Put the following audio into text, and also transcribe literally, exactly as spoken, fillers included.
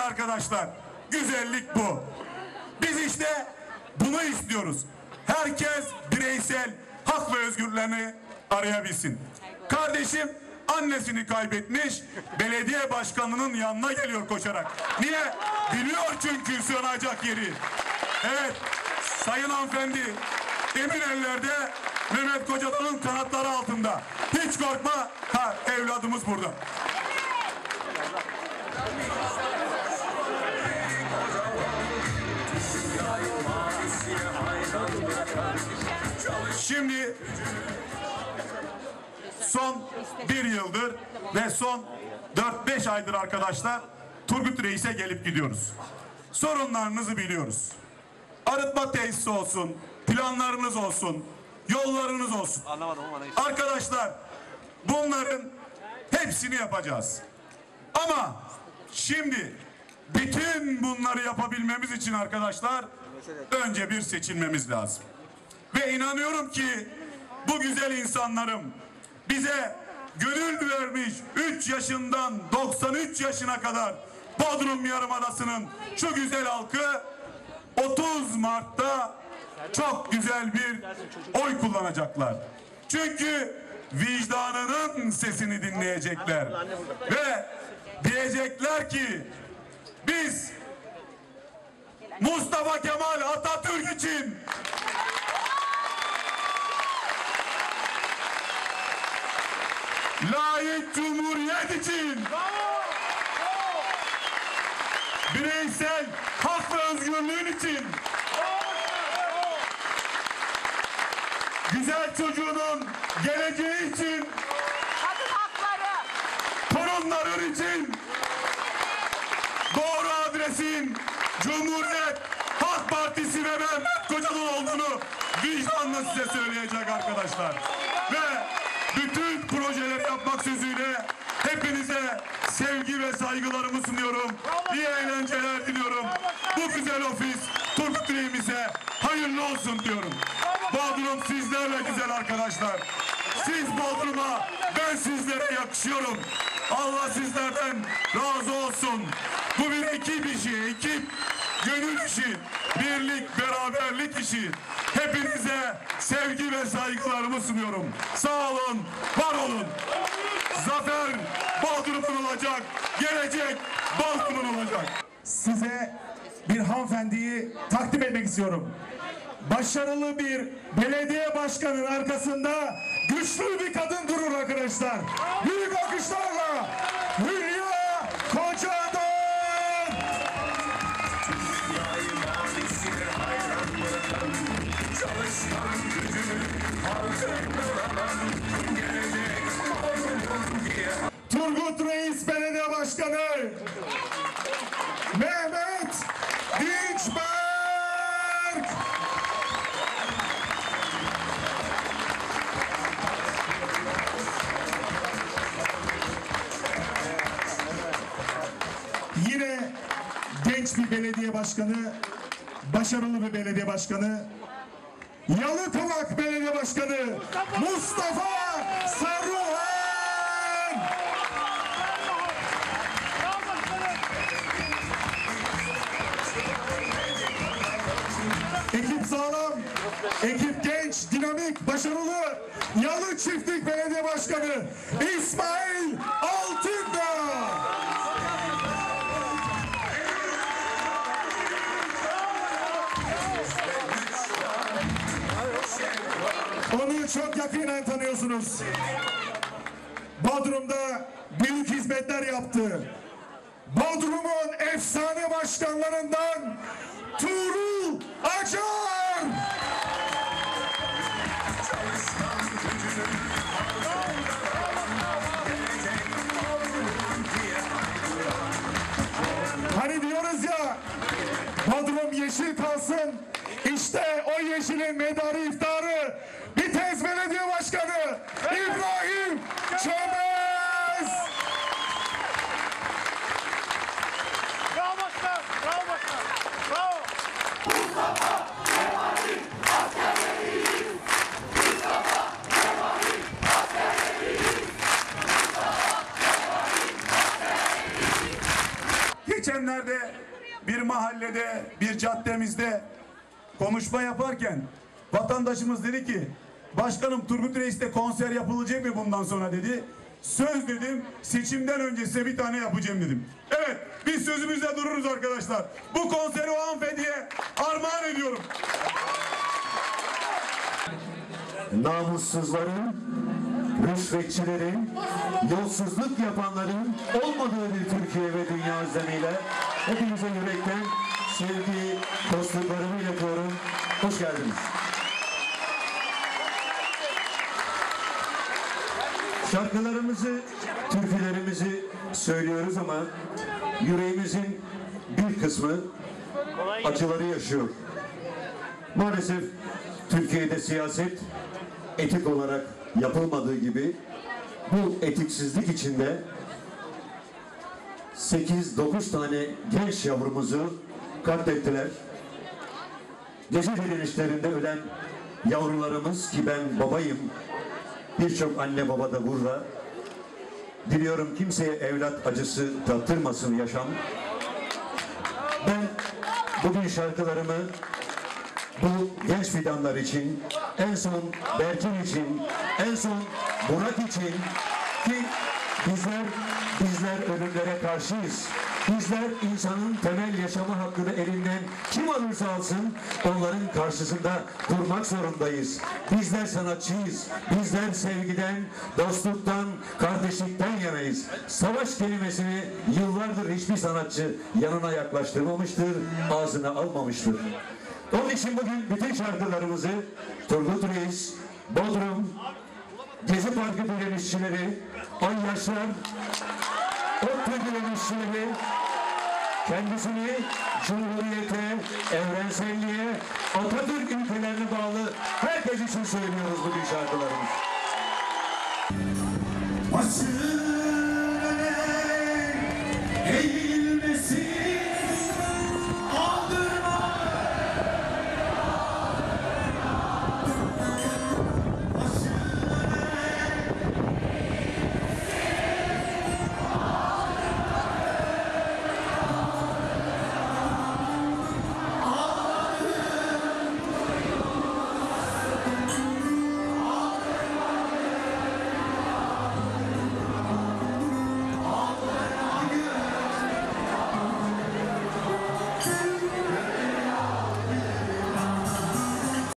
arkadaşlar, güzellik bu. Biz işte bunu istiyoruz. Herkes bireysel hak ve özgürlüklerini arayabilsin. Kardeşim annesini kaybetmiş, belediye başkanının yanına geliyor koşarak. Niye? Biliyor çünkü sığınacak yeri. Evet, sayın hanımefendi, emin ellerde Mehmet Kocadağ'ın kanatları altında. Hiç korkma, ha evladımız burada. Şimdi son bir yıldır ve son dört beş aydır arkadaşlar Turgut Reis'e gelip gidiyoruz. Sorunlarınızı biliyoruz. Arıtma tesisi olsun, planlarınız olsun, yollarınız olsun. Anlamadım ama neyse. Arkadaşlar bunların hepsini yapacağız. Ama şimdi bütün bunları yapabilmemiz için arkadaşlar önce bir seçilmemiz lazım. Ve inanıyorum ki bu güzel insanlarım bize gönül vermiş üç yaşından doksan üç yaşına kadar Bodrum Yarımadası'nın şu güzel halkı otuz Mart'ta çok güzel bir oy kullanacaklar. Çünkü vicdanının sesini dinleyecekler. Ve diyecekler ki biz Mustafa Kemal Atatürk için layık cumhuriyet için bireysel hak ve özgürlüğün için güzel çocuğunun geleceği için Kadın hakları. torunların için doğru adresin Cumhuriyet Halk Partisi ve Mehmet Kocadağ olduğunu vicdanla size söyleyecek arkadaşlar. Ve bütün projeleri yapmak sözüyle hepinize sevgi ve saygılarımı sunuyorum. İyi eğlenceler diliyorum. Bu güzel ofis Turgut Reis'e hayırlı olsun diyorum. Bodrum sizlerle güzel arkadaşlar. Siz Bodrum'a, ben sizlere yakışıyorum. Allah sizlerden razı olsun. Bu bir ekip işi, ekip, gönül işi, birlik, beraberlik işi. Hepinize sevgi ve saygılarımı sunuyorum. Sağ olun, var olun. Zafer Bodrum'un olacak, gelecek Bodrum'un olacak. Size bir hanımefendiyi takdim etmek istiyorum. Başarılı bir belediye başkanının arkasında güçlü bir kadın durur arkadaşlar. Büyük alkışlarla Hülya Kocadağ. Turgut Reis Belediye Başkanı Mehmet Dinçberk. Yine genç bir belediye başkanı, başarılı bir belediye başkanı, Yalıkavak Belediye Başkanı Mustafa Saruhan. Ekip sağlam, ekip genç, dinamik, başarılı. Yalı Çiftlik Belediye Başkanı İsmail Altındağ. Onu çok yakinen tanıyorsunuz. Bodrum'da büyük hizmetler yaptı. Bodrum'un efsane başkanlarından Tuğrul Acar. Hani diyoruz ya, Bodrum yeşil kalsın. İşte o yeşilin medarı iftarı Bitez Belediye Başkanı İbrahim Çömez. Bravo başkan! Bravo başkan! Bravo! Mustafa Kemal'in askerleriyiz. Mustafa Kemal'in askerleriyiz. Mustafa Kemal'in askerleriyiz. Geçenlerde bir mahallede, bir caddemizde konuşma yaparken vatandaşımız dedi ki, başkanım Turgut Reis'te konser yapılacak mı bundan sonra dedi. Söz dedim, seçimden önce size bir tane yapacağım dedim. Evet, biz sözümüzde dururuz arkadaşlar. Bu konseri o hanımefendiye armağan ediyorum. Namussuzların, rüşvetçilerin, yolsuzluk yapanların olmadığı bir Türkiye ve dünya özlemiyle hepinize yürekten sevgi, dostluklarımı iletiyorum. Hoş geldiniz. Şarkılarımızı, türkülerimizi söylüyoruz ama yüreğimizin bir kısmı acıları yaşıyor. Maalesef Türkiye'de siyaset etik olarak yapılmadığı gibi bu etiksizlik içinde sekiz dokuz tane genç yavrumuzu katlettiler. Gece direnişlerinde ölen yavrularımız, ki ben babayım, birçok anne baba da burada. Diliyorum kimseye evlat acısı tattırmasın yaşam. Ben bugün şarkılarımı bu genç fidanlar için, en son Berkin için, en son Burak için, ki bizler bizler ölümlere karşıyız. Bizler insanın temel yaşama hakkını elinden kim alırsa alsın onların karşısında durmak zorundayız. Bizler sanatçıyız. Bizler sevgiden, dostluktan, kardeşlikten yanayız. Savaş kelimesini yıllardır hiçbir sanatçı yanına yaklaştırmamıştır, ağzına almamıştır. Onun için bugün bütün şarkılarımızı Turgut Reis, Bodrum, Gezi Parkı direnişçileri, Ay Yaşlar, ODTÜ direnişçileri, kendisini Cumhuriyete, evrenselliğe, Atatürk ülkelerine bağlı herkes için söylüyoruz bugün şarkılarımız. Başını